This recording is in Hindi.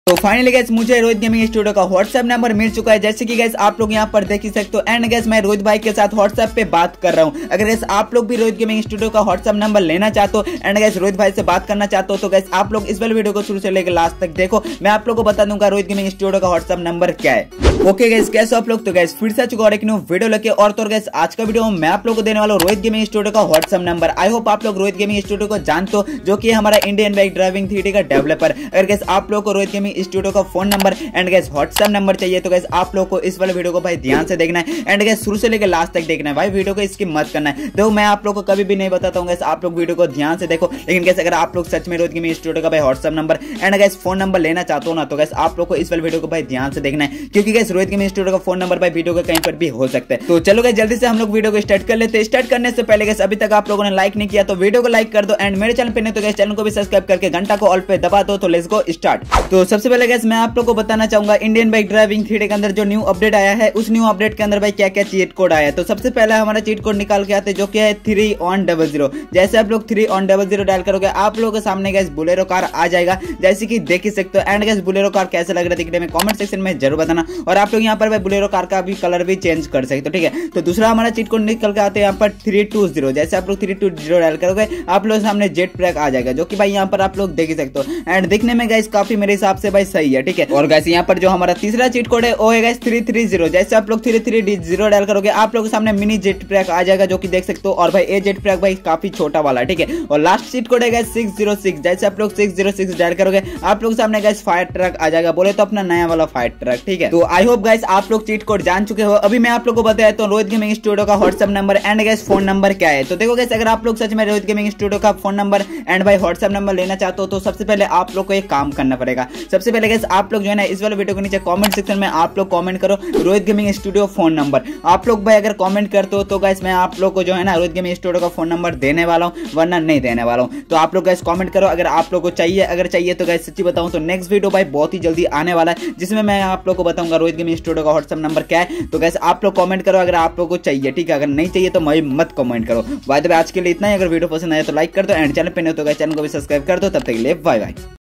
तो फाइनली गैस मुझे रोहित गेमिंग स्टूडियो का व्हाट्सएप नंबर मिल चुका है, जैसे कि गैस आप लोग यहाँ पर देख ही सकते हो। एंड गैस मैं रोहित भाई के साथ व्हाट्सएप पे बात कर रहा हूँ। अगर गैस आप लोग भी रोहित गेमिंग स्टूडियो का व्हाट्सएप नंबर लेना चाहते हो एंड गैस रोहित भाई से बात करना चाहते हो तो गैस आप लोग इस वाले वीडियो को शुरू से लेकर लास्ट तक देखो। मैं आप लोग को बता दूंगा रोहित गेमिंग स्टूडियो का व्हाट्सएप नंबर क्या है। ओके गैस, कैसे आप लोग? तो गैस फिर से चुका और एक न्यू वीडियो लेके। और तो गैस आज का वीडियो मैं आप लोग को देने वाला हूँ रोहित गेमिंग स्टूडियो का व्हाट्सएप नंबर। आई होप आप लोग रोहित गेमिंग स्टूडियो को जानते हो, जो कि हमारा इंडियन बाइक ड्राइविंग 3D का डेवलपर। अगर गैस आप लोग को रोहित गेमिंग स्टूडियो का phone number and guys WhatsApp number चाहिए तो गैस आप लोग को इस वाले वीडियो को भाई ध्यान से देखना है एंड गैस शुरू से लेकर लास्ट तक देखना है भाई। वीडियो को स्किप मत करना है। देखो मैं आप लोग को कभी भी नहीं बताता हूँ गैस, आप लोग वीडियो को ध्यान से देखो। लेकिन गैस अगर आप लोग सच में रोहित गेमिंग स्टूडियो का भाई WhatsApp number and guys phone number लेना चाहते हो ना तो गैस आप लोग को इस वाले वीडियो को भाई ध्यान से देखना है, क्योंकि गैस रोहित गेमिंग स्टूडियो का फोन नंबर भाई वीडियो के कहीं पर भी हो सकता है। तो चलो गैस जल्दी से हम लोग वीडियो को स्टार्ट कर लेते हैं। स्टार्ट करने से पहले गैस अभी तक आप लोगों ने लाइक नहीं किया तो वीडियो को लाइक कर दो एंड मेरे चैनल पे नहीं तो गैस चैनल को भी सब्सक्राइब करके घंटा को ऑल पे दबा दो। तो लेट्स गो स्टार्ट। तो सबसे पहले गैस मैं आप लोग को बताना चाहूंगा इंडियन बाइक ड्राइविंग 3D के अंदर जो न्यू अपडेट आया है, उस न्यू अपडेट के अंदर भाई क्या क्या चीट कोड आया है। तो सबसे पहले हमारा चीट कोड निकाल के आते हैं, जो कि है 3ON00। जैसे आप लोग 3ON00 डायल करोगे आप लोगों के सामने गैस बुलेरो कार आ जाएगा, जैसे कि देख ही सकते हो। एंड गैस बुलेरो कार कैसे लग रहा है दिखने में कमेंट सेक्शन में जरूर बताना। और आप लोग यहाँ पर भाई बुलेरो कार का भी कलर भी चेंज कर सकते हो, ठीक है। तो दूसरा हमारा चीट कोड निकल के आते हैं यहाँ पर 320। जैसे आप लोग 320 डायल करोगे आप लोग सामने जेट पैक आ जाएगा, जो कि भाई यहाँ पर आप लोग देख ही सकते हो। एंड दिखने में गैस काफी मेरे हिसाब से भाई सही है, ठीक है। और गैस यहाँ पर जो हमारा तीसरा चीट कोड है वो है गैस 330। जैसे आप लोग 330 डायल करोगे आप लोग के सामने मिनी जेट पैक आ जाएगा, जो कि देख सकते हो। और भाई ये जेट पैक भाई काफी छोटा वाला, ठीक है। और लास्ट चीट कोड है गैस 606। जैसे आप लोग 606 डायल करोगे आप लोग सामने गैस फायर ट्रक आ जाएगा, बोले तो अपना नया वाला फायर ट्रक, ठीक है। तो आई होप गैस आप लोग चीट कोड जान चुके हो। अभी मैं आप लोग को बताया तो रोहित गेमिंग स्टूडियो का WhatsApp number and guys phone number क्या है। तो देखो गैस अगर आप लोग सच में रोहित गेमिंग स्टूडियो का फोन नंबर एंड भाई व्हाट्सएप नंबर लेना चाहते हो तो सबसे पहले आप लोग को एक काम करना पड़ेगा। सबसे पहले गैस आप लोग जो है ना इस वाले वीडियो के नीचे कमेंट सेक्शन में आप लोग कमेंट करो Rohit gaming studio phone number. आप लोग भाई अगर कमेंट करते हो तो गैस मैं आप लोग को जो है ना रोहित गेमिंग स्टूडियो का फोन नंबर देने वाला हूँ, वरना नहीं देने वाला हूँ। तो आप लोग गैस कमेंट करो अगर आप लोग को चाहिए। अगर चाहिए तो गैस सच्ची बताऊं तो नेक्स्ट वीडियो भाई बहुत ही जल्दी आने वाला है, जिसमें मैं आप लोग को बताऊंगा रोहित गेमिंग स्टूडियो का व्हाट्सएप नंबर क्या है। तो गैस आप लोग कमेंट करो अगर आप लोग को चाहिए, ठीक है। अगर नहीं चाहिए तो मैं मत कमेंट करो। बाय द वे आज के लिए इतना ही। अगर वीडियो पसंद आया तो लाइक कर दो एंड चैनल पे नहीं तो गैस चैनल को भी सब्सक्राइब कर दो। तब तक के लिए बाय बाय।